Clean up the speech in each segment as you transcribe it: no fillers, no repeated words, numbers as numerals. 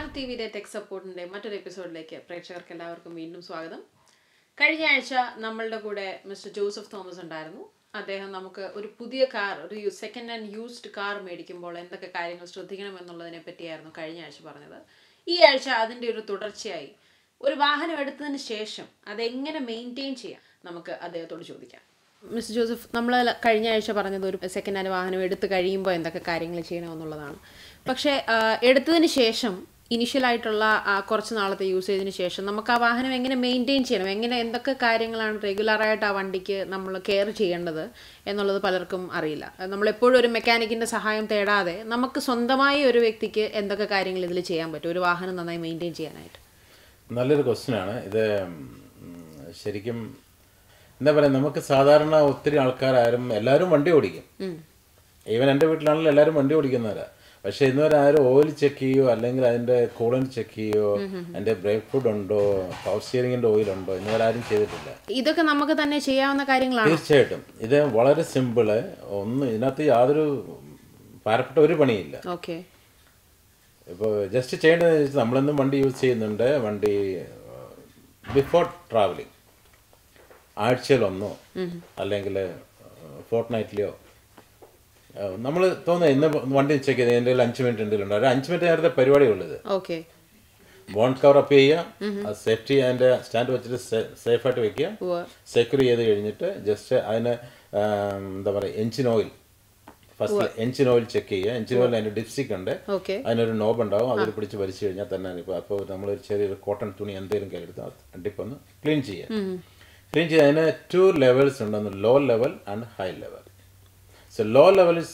ടിവിയുടെ ടെക് സപ്പോർട്ടിന്റെ മറ്റൊരു എപ്പിസോഡിലേക്ക് പ്രേക്ഷകർക്ക് എല്ലാവർക്കും വീണ്ടും സ്വാഗതം. കഴിഞ്ഞ ആഴ്ച നമ്മളുടെ കൂടെ മിസ്റ്റർ ജോസഫ് തോമസ് ഉണ്ടായിരുന്നു. അദ്ദേഹം നമുക്ക് ഒരു പുതിയ കാർ, ഒരു സെക്കൻഡ് ഹാൻഡ് യൂസ്ഡ് കാർ മേടിക്കുമ്പോൾ എന്തൊക്കെ കാര്യങ്ങൾ ശ്രദ്ധിക്കണം എന്നുള്ളതിനെ പറ്റിയായിരുന്നു കഴിഞ്ഞ ആഴ്ച പറഞ്ഞത്. ഈ ആഴ്ച അതിൻ്റെ ഒരു തുടർച്ചയായി ഒരു വാഹനം എടുത്തതിന് ശേഷം അതെങ്ങനെ മെയിൻറ്റെയിൻ ചെയ്യാം നമുക്ക് അദ്ദേഹത്തോട് ചോദിക്കാം. മിസ്റ്റർ ജോസഫ്, നമ്മൾ കഴിഞ്ഞ ആഴ്ച പറഞ്ഞത് ഒരു സെക്കൻഡ് ഹാൻഡ് വാഹനം എടുത്ത് കഴിയുമ്പോൾ എന്തൊക്കെ കാര്യങ്ങൾ ചെയ്യണമെന്നുള്ളതാണ്. പക്ഷേ എടുത്തതിന് ശേഷം ഇനിഷ്യലായിട്ടുള്ള കുറച്ച് നാളത്തെ യൂസേജിന് ശേഷം നമുക്ക് ആ വാഹനം എങ്ങനെ മെയിൻറ്റെയിൻ ചെയ്യണം, എന്തൊക്കെ കാര്യങ്ങളാണ് റെഗുലറായിട്ട് ആ വണ്ടിക്ക് നമ്മൾ കെയർ ചെയ്യേണ്ടത് എന്നുള്ളത് പലർക്കും അറിയില്ല. നമ്മളെപ്പോഴും ഒരു മെക്കാനിക്കിൻ്റെ സഹായം തേടാതെ നമുക്ക് സ്വന്തമായി ഒരു വ്യക്തിക്ക് എന്തൊക്കെ കാര്യങ്ങൾ ഇതിൽ ചെയ്യാൻ പറ്റും ഒരു വാഹനം നന്നായി മെയിൻറ്റെയിൻ ചെയ്യാനായിട്ട്? നല്ലൊരു ക്വസ്റ്റ്യനാണ് ഇത്. ശരിക്കും എന്താ പറയുക, നമുക്ക് സാധാരണ ഒത്തിരി ആൾക്കാരും എല്ലാവരും വണ്ടി ഓടിക്കും. ഈവൻ എൻ്റെ വീട്ടിലാണെങ്കിലും എല്ലാവരും വണ്ടി ഓടിക്കുന്നവരാ. പക്ഷെ ഇന്നുവരെ ആരും ഓയിൽ ചെക്ക് ചെയ്യോ അല്ലെങ്കിൽ അതിൻ്റെ കൂളന്റ് ചെക്ക് ചെയ്യോ, അതിൻ്റെ ബ്രേക്ക് ഫുഡ് ഉണ്ടോ, പവർ സ്റ്റിയറിംഗിൻ്റെ ഓയിൽ ഉണ്ടോ, ഇന്നുവരെ ആരും ചെയ്തിട്ടില്ല. ഇതൊക്കെ നമുക്ക് തന്നെ ചെയ്യാവുന്ന കാര്യങ്ങളാണ്. തീർച്ചയായിട്ടും ഇത് വളരെ സിമ്പിള്. ഇതിനകത്ത് യാതൊരു പാരപ്പെട്ട ഒരു പണിയില്ല. ഓക്കെ. ഇപ്പോൾ ജസ്റ്റ് ചെയ്യേണ്ടതെന്ന് വെച്ചാൽ നമ്മളെന്നും വണ്ടി യൂസ് ചെയ്യുന്നുണ്ട്. വണ്ടി ബിഫോർ ട്രാവലിംഗ് ആഴ്ചയിലൊന്നോ അല്ലെങ്കിൽ ഫോർട്ട് നൈറ്റ്ലിയോ നമ്മൾ തോന്നുന്നത് ഇന്ന് വണ്ടി ചെക്ക് ചെയ്ത് എൻ്റെ 5 മിനിറ്റ് എന്തെങ്കിലും ഒരു 5 മിനിറ്റ് നേരത്തെ പരിപാടിയുള്ളത്. ഓക്കെ. ബോണ്ട് കവർ അപ്പ് ചെയ്യുക, സേഫ്റ്റി അതിൻ്റെ സ്റ്റാൻഡ് വെച്ചിട്ട് സേഫായിട്ട് വെക്കുക, സെക്യൂർ ചെയ്ത് കഴിഞ്ഞിട്ട് ജസ്റ്റ് അതിന് എന്താ പറയുക engine oil, first engine oil check ചെയ്യുക. എഞ്ചിൻ ഓയിൽ അതിൻ്റെ ഡിപ്സ്റ്റിക് ഉണ്ട്, അതിനൊരു നോബ് ഉണ്ടാവും, അതിൽ പിടിച്ച് വലിച്ചു കഴിഞ്ഞാൽ തന്നെ ഇപ്പോൾ അപ്പോൾ നമ്മളൊരു ചെറിയൊരു കോട്ടൺ തുണി എന്തെങ്കിലും കയ്യെടുത്ത് ഡിപ്പ് ഒന്ന് ക്ലീൻ ചെയ്യുക. ക്ലീൻ ചെയ്ത് അതിന് 2 ലെവൽസ് ഉണ്ടെന്ന്, low level and high level. So low level is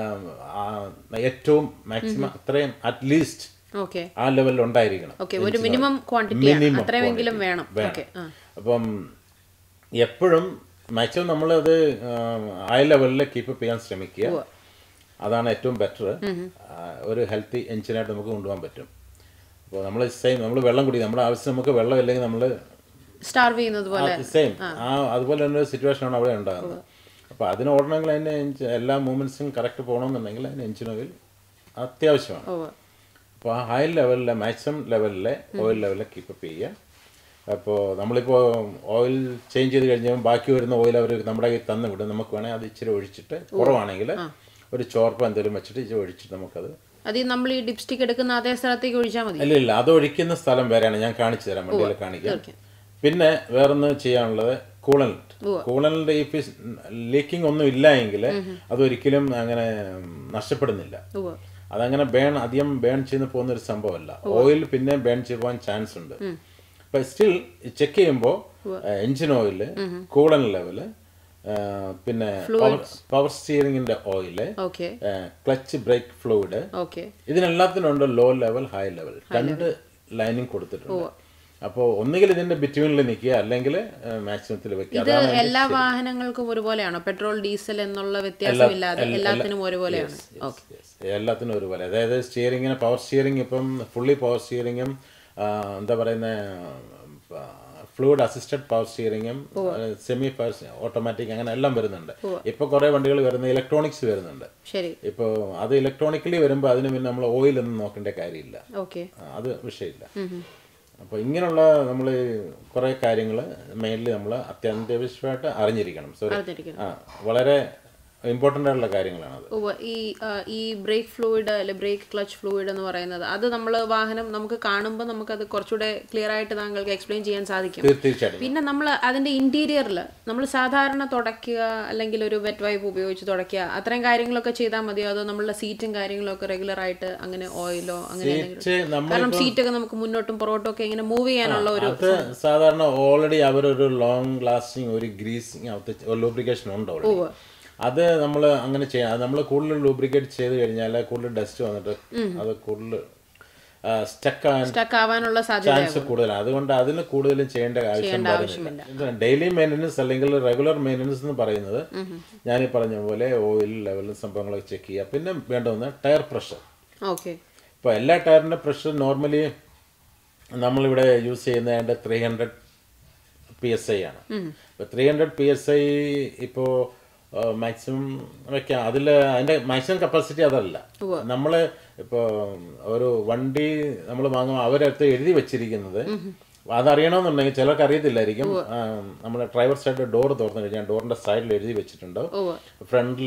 ഏറ്റവും മാക്സിമം അത്രയും അറ്റ്ലീസ്റ്റ് ആ ലെവലിൽ ഉണ്ടായിരിക്കണം. മിനിമം വേണം. അപ്പം എപ്പോഴും മാക്സിമം നമ്മളത് ഹൈ ലെവലിൽ കീപ്പ് ചെയ്യാൻ ശ്രമിക്കുക. അതാണ് ഏറ്റവും ബെറ്റർ. ഒരു ഹെൽത്തി എഞ്ചിനായിട്ട് നമുക്ക് കൊണ്ടുപോകാൻ പറ്റും. അപ്പോൾ നമ്മൾ വെള്ളം കുടിക്കും, നമ്മുടെ ആവശ്യം നമുക്ക് വെള്ളം ഇല്ലെങ്കിൽ നമ്മൾ സ്റ്റാർവ് ചെയ്യുന്നത് പോലെ സെയിം അതുപോലെ തന്നെ ഒരു സിറ്റുവേഷനാണ് അവിടെ ഉണ്ടാകുന്നത്. അപ്പോൾ അതിന് ഓടണമെങ്കിൽ അതിൻ്റെ എല്ലാ മൂവ്മെൻറ്റ്സും കറക്റ്റ് പോകണമെന്നുണ്ടെങ്കിൽ അതിന് എഞ്ചിൻ ഓയിൽ അത്യാവശ്യമാണ്. അപ്പോൾ ആ ഹൈ ലെവലിലെ മാക്സിമം ലെവലിലെ ഓയിൽ ലെവലിൽ കീപ്പപ്പ് ചെയ്യുക. അപ്പോൾ നമ്മളിപ്പോൾ ഓയിൽ ചേഞ്ച് ചെയ്ത് കഴിഞ്ഞാൽ ബാക്കി വരുന്ന ഓയിൽ അവർ നമ്മുടെ കയ്യിൽ തന്നു വിടും. നമുക്ക് വേണമെങ്കിൽ അത് ഇച്ചിരി ഒഴിച്ചിട്ട് കുറവാണെങ്കിൽ ഒരു ചോർപ്പ് എന്തെങ്കിലും വെച്ചിട്ട് ഇച്ചിരി ഒഴിച്ചിട്ട് നമുക്കത് നമ്മൾ ഈ ഡിപ്സ്റ്റിക് എടുക്കുന്ന അതേ സ്ഥലത്തേക്ക് ഒഴിച്ചാൽ മതി. ഇല്ല, അത് ഒഴിക്കുന്ന സ്ഥലം വേറെയാണ്. ഞാൻ കാണിച്ചു തരാം, വണ്ടിയിൽ കാണിക്കാം. പിന്നെ വേറൊന്ന് ചെയ്യാനുള്ളത് കൂളന്റ് ഇഫ് ലീക്കിംഗ് ഒന്നും ഇല്ല എങ്കിൽ അതൊരിക്കലും അങ്ങനെ നഷ്ടപ്പെടുന്നില്ല. അതങ്ങനെ അധികം ബേൺ ചെയ്ത് പോകുന്ന ഒരു സംഭവമല്ല. ഓയിൽ പിന്നെ ബേൺ ചെയ്ത് പോകാൻ ചാൻസ് ഉണ്ട്. അപ്പൊ സ്റ്റിൽ ചെക്ക് ചെയ്യുമ്പോൾ എഞ്ചിൻ ഓയില്, കൂളന്റ് ലെവല്, പിന്നെ പവർ സ്റ്റിയറിംഗിന്റെ ഓയില്, ക്ലച്ച് ബ്രേക്ക് ഫ്ലൂയിഡ്, ഇതിനെല്ലാത്തിനും ഉണ്ട് low level high level 2 lining കൊടുത്തിട്ടുണ്ട്. അപ്പോൾ ഒന്നുകിൽ ഇതിന്റെ ബിറ്റ്വീനിൽ നിൽക്കുക അല്ലെങ്കിൽ മാക്സിമത്തിൽ വെക്കുക. ഇത് എല്ലാ വാഹനങ്ങൾക്കും ഒരുപോലെയാണോ? പെട്രോൾ ഡീസൽ എന്നുള്ള വ്യത്യാസമില്ലാതെ എല്ലാത്തിനും ഒരുപോലെയാണ്? എല്ലാത്തിനും ഒരുപോലെ. അതായത് സ്റ്റിയറിംഗിന് പവർ സ്റ്റിയറിംഗ് ഇപ്പം ഫുള്ളി പവർ സ്റ്റിയറിംഗും എന്താ പറയുന്ന ഫ്ലൂയിഡ് അസിസ്റ്റഡ് പവർ സ്റ്റിയറിംഗും സെമി പവർ ഓട്ടോമാറ്റിക് അങ്ങനെ എല്ലാം വരുന്നുണ്ട്. ഇപ്പൊ കുറെ വണ്ടികൾ വരുന്ന ഇലക്ട്രോണിക്സ് വരുന്നുണ്ട്. ഇപ്പോൾ അത് ഇലക്ട്രോണിക്കലി വരുമ്പോൾ അതിന് പിന്നെ നമ്മൾ ഓയിൽ ഒന്നും നോക്കേണ്ട കാര്യമില്ല, അത് വിഷയമില്ല. അപ്പോൾ ഇങ്ങനെയുള്ള നമ്മൾ കുറേ കാര്യങ്ങൾ മെയിൻലി നമ്മൾ അത്യാവശ്യമായിട്ട് അറിഞ്ഞിരിക്കണം. വളരെ ഇമ്പോർട്ടൻ്റ് ആയിട്ടുള്ള കാര്യങ്ങളാണ്. ഈ ബ്രേക്ക് ഫ്ലൂയിഡ് അല്ലെ ബ്രേക്ക് ക്ലച്ച് ഫ്ലൂയിഡ് എന്ന് പറയുന്നത് അത് നമ്മൾ വാഹനം നമുക്ക് കാണുമ്പോൾ നമുക്കത് കുറച്ചുകൂടെ ക്ലിയർ ആയിട്ട് താങ്കൾക്ക് എക്സ്പ്ലെയിൻ ചെയ്യാൻ സാധിക്കും. തീർച്ചയായിട്ടും. പിന്നെ നമ്മൾ അതിന്റെ ഇന്റീരിയറിൽ നമ്മൾ സാധാരണ തുടയ്ക്കുക അല്ലെങ്കിൽ ഒരു വെറ്റ് വൈപ്പ് ഉപയോഗിച്ച് തുടയ്ക്കുക അത്രയും കാര്യങ്ങളൊക്കെ ചെയ്താൽ മതിയോ? അതോ നമ്മളുടെ സീറ്റും കാര്യങ്ങളൊക്കെ റെഗുലർ ആയിട്ട് അങ്ങനെ ഓയിലോ അങ്ങനെ കാരണം സീറ്റൊക്കെ നമുക്ക് മുന്നോട്ടും പുറകോട്ടും ഒക്കെ ഇങ്ങനെ മൂവ് ചെയ്യാനുള്ള ഒരു സാധാരണ ഓൾറെഡി അവരൊരു ലോങ് ലാസ്റ്റിംഗ് ഒരു ഗ്രീസിങ് ലൂബ്രിക്കേഷൻ ഉണ്ടോ? അത് നമ്മൾ അങ്ങനെ ചെയ്യാം. അത് നമ്മൾ കൂടുതൽ ലൂബ്രിക്കേറ്റ് ചെയ്ത് കഴിഞ്ഞാൽ കൂടുതൽ ഡസ്റ്റ് വന്നിട്ട് അത് കൂടുതൽ സ്റ്റക്ക് ആവാനുള്ള ചാൻസ് കൂടുതലാണ്. അതുകൊണ്ട് അതിന് കൂടുതലും ചെയ്യേണ്ട ആവശ്യമില്ല. ഡെയിലി മെയിൻ്റനൻസ് അല്ലെങ്കിൽ റെഗുലർ മെയിൻ്റനൻസ് എന്ന് പറയുന്നത് ഞാൻ ഈ പറഞ്ഞ പോലെ ഓയിൽ ലെവലും സംഭവങ്ങളൊക്കെ ചെക്ക് ചെയ്യുക. പിന്നെ വേണ്ടതെന്ന് ടയർ പ്രഷർ. ഇപ്പോൾ എല്ലാ ടയറിൻ്റെ പ്രഷർ നോർമലി നമ്മളിവിടെ യൂസ് ചെയ്യുന്നതിൻ്റെ 300 PSI ആണ്. ഇപ്പോൾ 300 PSI ഇപ്പോൾ മാക്സിമം വെക്കാം. അതിൻ്റെ മാക്സിമം കപ്പാസിറ്റി അതല്ല. നമ്മൾ ഇപ്പോൾ ഒരു വണ്ടി നമ്മൾ വാങ്ങുമ്പോൾ അവരടുത്ത് എഴുതി വെച്ചിരിക്കുന്നത് അതറിയണമെന്നുണ്ടെങ്കിൽ ചിലർക്ക് അറിയത്തില്ലായിരിക്കും. നമ്മുടെ ഡ്രൈവർ സൈഡ് ഡോർ തുറന്നു കഴിഞ്ഞാൽ ഡോറിന്റെ സൈഡിൽ എഴുതി വെച്ചിട്ടുണ്ടോ ഫ്രണ്ട്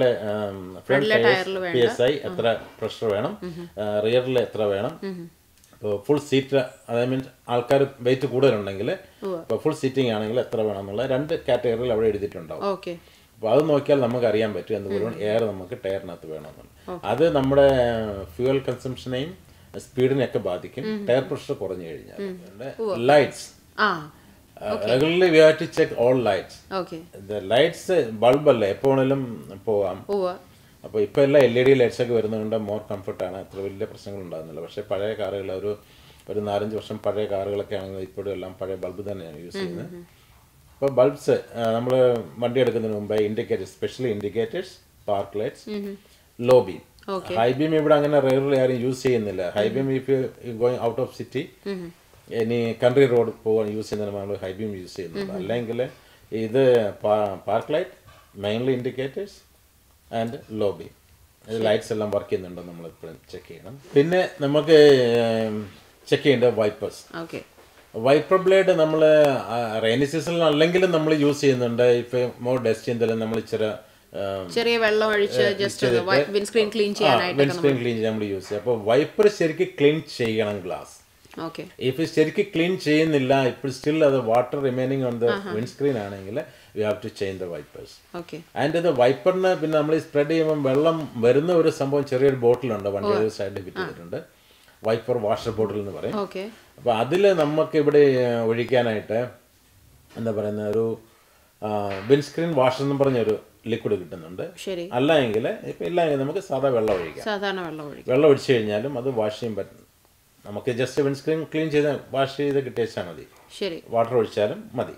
PSI എത്ര പ്രഷർ വേണം, റിയറിൽ എത്ര വേണം, ഇപ്പോൾ ഫുൾ സീറ്റ് അതായത് മീൻസ് ആൾക്കാർ വെയിറ്റ് കൂടുതലുണ്ടെങ്കിൽ ഇപ്പോൾ ഫുൾ സീറ്റിംഗ് ആണെങ്കിൽ എത്ര വേണം എന്നുള്ള 2 കാറ്റഗറിയിൽ അവിടെ എഴുതിയിട്ടുണ്ടാവും. അപ്പോൾ അത് നോക്കിയാൽ നമുക്ക് അറിയാൻ പറ്റും എന്തുപോലും എയർ നമുക്ക് ടയറിനകത്ത് വേണമെന്നുണ്ട്. അത് നമ്മുടെ ഫ്യൂവൽ കൺസംഷനെയും സ്പീഡിനെയൊക്കെ ബാധിക്കും. ടയർ പ്രഷർ കുറഞ്ഞു കഴിഞ്ഞാൽ. Lights regularly we have to check all lights. Lights ബൾബല്ലേ എപ്പോഴെങ്കിലും പോവാം. അപ്പോൾ ഇപ്പോൾ എല്ലാം LED ലൈറ്റ്സ് ഒക്കെ വരുന്നതുകൊണ്ട് മോർ കംഫർട്ടാണ്, അത്ര വലിയ പ്രശ്നങ്ങൾ ഉണ്ടാകുന്നില്ല. പക്ഷേ പഴയ കാറുകൾ ഒരു 4-5 വർഷം പഴയ കാറുകളൊക്കെ ആണെങ്കിൽ ഇപ്പോഴും എല്ലാം പഴയ ബൾബ് തന്നെയാണ് യൂസ് ചെയ്യുന്നത്. അപ്പോൾ ബൾബ്സ് നമ്മൾ വണ്ടി എടുക്കുന്നതിന് മുമ്പ് indicators, specially indicators, park lights, low beam. High beam ഇവിടെ അങ്ങനെ റെയർലി ആരും യൂസ് ചെയ്യുന്നില്ല. High beam if you going out of city ഇനി കൺട്രി റോഡ് പോകാൻ യൂസ് ചെയ്യുന്നതിന് നമ്മൾ ഹൈ ബീം യൂസ് ചെയ്യുന്നുണ്ട്. അല്ലെങ്കിൽ ഇത് park light, mainly indicators and low beam, lights എല്ലാം വർക്ക് ചെയ്യുന്നുണ്ടോ നമ്മൾ ഇപ്പോഴും ചെക്ക് ചെയ്യണം. പിന്നെ നമുക്ക് ചെക്ക് ചെയ്യേണ്ടത് വൈപ്പേഴ്സ്. വൈപ്പർ ബ്ലേഡ് നമ്മൾ റെയിനി സീസണിൽ അല്ലെങ്കിലും നമ്മൾ യൂസ് ചെയ്യുന്നുണ്ട്. ഇപ്പം മോർ ഡസ്റ്റ് എന്തെങ്കിലും നമ്മൾ ചെറിയ വെള്ളം ഒഴിച്ച് വിൻസ്ക്രീൻ ക്ലീൻ ചെയ്യാൻ നമ്മൾ യൂസ് ചെയ്യും. അപ്പോൾ വൈപ്പർ ശരിക്കും ക്ലീൻ ചെയ്യണം ഗ്ലാസ്. ഇഫ് ശരിക്കും ക്ലീൻ ചെയ്യുന്നില്ല, ഇപ്പോൾ സ്റ്റിൽ അത് water remaining on the windscreen ആണെങ്കിൽ we have to change the wipers. And ഇത് വൈപ്പറിന് പിന്നെ നമ്മൾ സ്പ്രെഡ് ചെയ്യുമ്പോൾ വെള്ളം വരുന്ന ഒരു സംഭവം ചെറിയൊരു ബോട്ടിലുണ്ട്, വണ്ടിയുടെ സൈഡിൽ ഫിറ്റ് ചെയ്തിട്ടുണ്ട്, വൈപ്പർ വാഷർ ബോട്ടിൽ എന്ന് പറയും. അപ്പോൾ അതിൽ നമുക്ക് ഇവിടെ ഒഴിക്കാനായിട്ട് എന്താ പറയുന്ന ഒരു വിൻസ്ക്രീൻ വാഷർ എന്ന് പറഞ്ഞൊരു ലിക്വിഡ് കിട്ടുന്നുണ്ട്. അല്ലെങ്കിൽ ഇപ്പം ഇല്ലെങ്കിൽ നമുക്ക് സാധാരണ വെള്ളം ഒഴിച്ചു കഴിഞ്ഞാലും അത് വാഷ് ചെയ്യാൻ പറ്റും. നമുക്ക് ജസ്റ്റ് വിൻസ്ക്രീൻ ക്ലീൻ ചെയ്ത് വാഷ് ചെയ്ത് കിട്ടിയാൽ മതി, വാട്ടർ ഒഴിച്ചാലും മതി.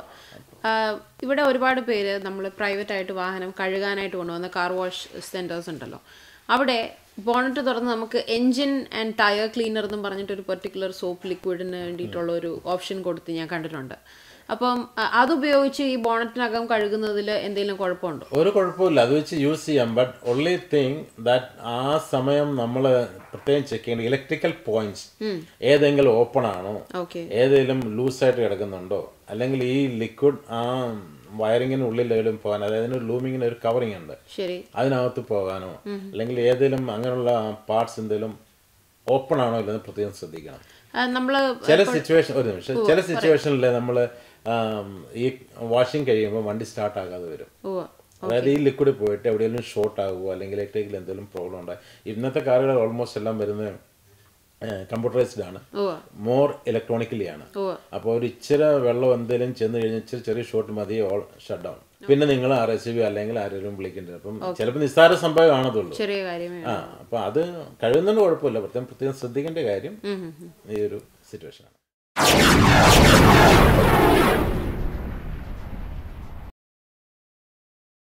ഇവിടെ ഒരുപാട് പേര് നമ്മൾ പ്രൈവറ്റ് ആയിട്ട് വാഹനം കഴുകാനായിട്ട് കൊണ്ടുവന്ന കാർ വാഷ് സെൻറ്റേഴ്സ് ഉണ്ടല്ലോ, അവിടെ ബോണറ്റ് തുറന്ന് നമുക്ക് എൻജിൻ ആൻഡ് ടയർ ക്ലീനർ എന്നും പറഞ്ഞിട്ടൊരു പെർട്ടിക്കുലർ സോപ്പ് ലിക്വിഡിന് വേണ്ടിയിട്ടുള്ള ഒരു ഓപ്ഷൻ കൊടുത്ത് ഞാൻ കണ്ടിട്ടുണ്ട്. അപ്പം അതുപയോഗിച്ച് ഈ ബോണറ്റിനകം കഴുകുന്നതിൽ എന്തെങ്കിലും കുഴപ്പമുണ്ടോ? ഒരു കുഴപ്പമില്ല, അത് വെച്ച് യൂസ് ചെയ്യാം. ബട്ട് ഓൺലി തിങ് ദാറ്റ് ആ സമയം നമ്മൾ പ്രത്യേകം ചെക്ക് ചെയ്യേണ്ട ഇലക്ട്രിക്കൽ പോയിന്റ്സ് ഏതെങ്കിലും ഓപ്പൺ ആണോ, ഏതെങ്കിലും ലൂസായിട്ട് കിടക്കുന്നുണ്ടോ, അല്ലെങ്കിൽ ഈ ലിക്വിഡ് ആ വയറിങ്ങിനുള്ളിലും പോകാൻ, അതായത് ലൂമിങ്ങിന് ഒരു കവറിങ് ഉണ്ട്, അതിനകത്ത് പോകാനോ, അല്ലെങ്കിൽ ഏതെങ്കിലും അങ്ങനെയുള്ള പാർട്സ് എന്തെങ്കിലും ഓപ്പൺ ആണോ ഇല്ലെന്ന് പ്രത്യേകം ശ്രദ്ധിക്കണം. ചില സിറ്റുവേഷനിൽ നമ്മൾ ഈ വാഷിംഗ് കഴിയുമ്പോൾ വണ്ടി സ്റ്റാർട്ട് ആകാതെ വരും. അതായത് ഈ ലിക്വിഡ് പോയിട്ട് എവിടെയെങ്കിലും ഷോർട്ട് ആകുമോ അല്ലെങ്കിൽ ഇലക്ട്രിക്കൽ എന്തെങ്കിലും പ്രോബ്ലം ഉണ്ടാകും. ഇന്നത്തെ കാറുകൾ ഓൾമോസ്റ്റ് എല്ലാം വരുന്നത് കമ്പ്യൂട്ടറൈസ്ഡ് ആണ്, മോർ ഇലക്ട്രോണിക്കലി ആണ്. അപ്പോൾ ഒരു ഇച്ചിരി വെള്ളം എന്തെങ്കിലും ചെന്ന് കഴിഞ്ഞാൽ ഇച്ചിരി ചെറിയ ഷോർട്ട് മതി, ഓൾ ഷട്ട് ഡൗൺ. പിന്നെ നിങ്ങൾ RSCB അല്ലെങ്കിൽ ആരെങ്കിലും വിളിക്കേണ്ടത്. അപ്പം ചിലപ്പോൾ നിസ്സാര സംഭവം കാണത്തുള്ളൂ. അപ്പൊ അത് കഴിയുന്നതിന് കുഴപ്പമില്ല. പ്രത്യേകം ശ്രദ്ധിക്കേണ്ട കാര്യം ഈ ഒരു സിറ്റുവേഷനാണ്.